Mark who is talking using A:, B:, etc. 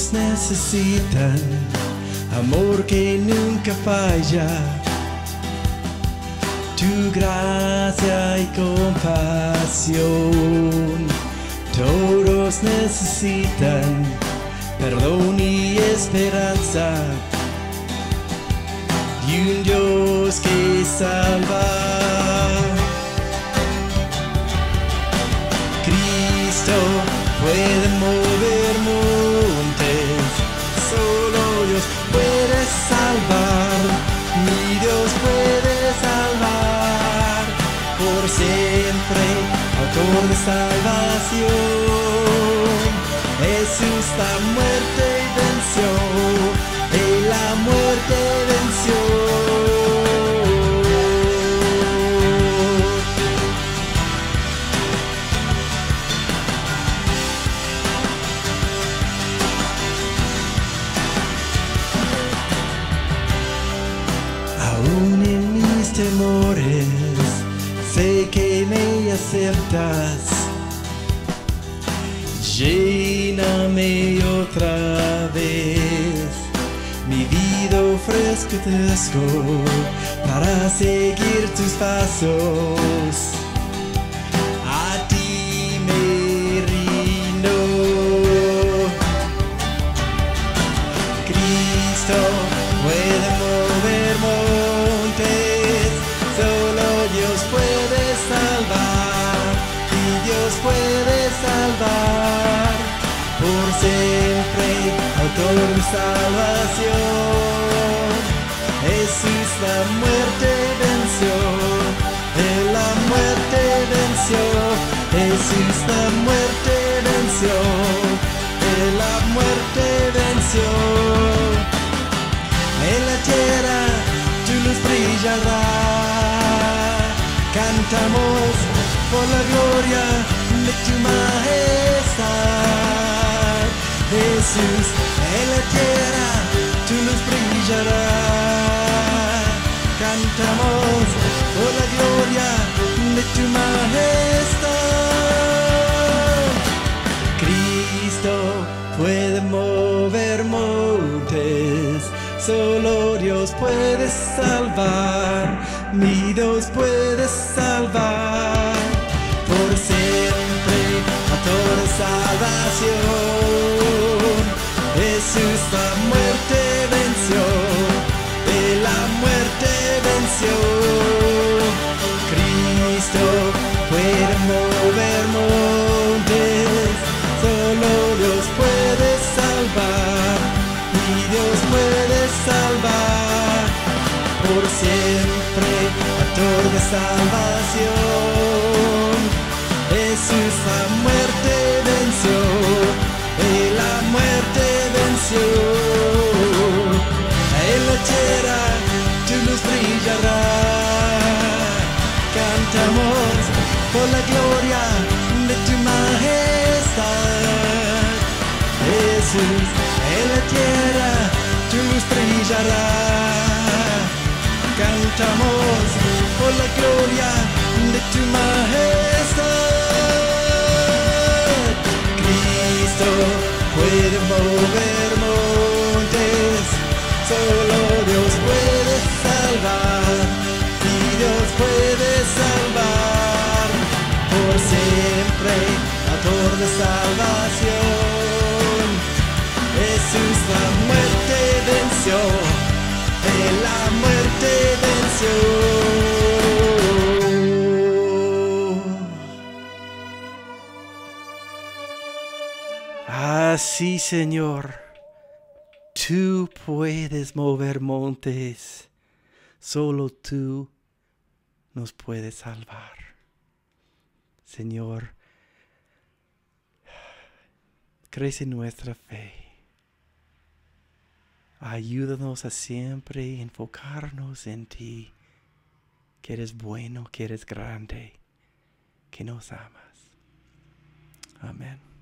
A: Todos necesitan amor que nunca falla, tu gracia y compasión. Todos necesitan perdón y esperanza, y un Dios que salva. Cristo puede mover montes, solo Dios puede salvar, mi Dios puede salvar, por siempre, autor de salvación. Jesús la muerte venció, y la muerte venció. Aún en mis temores, sé que me aceptas. Lléname otra vez, mi vida ofrezco para seguir tus pasos. A ti me rindo. Cristo puede mover montes, solo Dios puede salvar, y Dios puede salvar, por siempre, autor de salvación. Jesús la muerte venció, Él la muerte venció. Jesús la muerte venció, Él la muerte venció. En la tierra tu luz brillará, cantamos por la gloria de tu majestad. Jesús, en la tierra tu luz brillará, cantamos por la gloria de tu majestad. Cristo puede mover montes, solo Dios puede salvar, mi Dios puede salvar, por siempre, autor de salvación. Jesús la muerte venció, Él la muerte venció. Cristo puede mover montes, solo Dios puede salvar, y Dios puede salvar, por siempre, autor de salvación. Jesús la muerte venció, Él la muerte venció. En la tierra tu luz brillará, cantamos por la gloria de tu majestad. Jesús, en la tierra tu luz brillará, cantamos por la gloria de tu majestad. Cristo puede mover montes, solo Dios puede salvar, y Dios puede salvar, por siempre, autor de salvación. Jesús la muerte venció, Él la muerte venció. Así, Señor, tú puedes mover montes, solo tú nos puedes salvar. Señor, crece nuestra fe. Ayúdanos a siempre enfocarnos en ti, que eres bueno, que eres grande, que nos amas. Amén.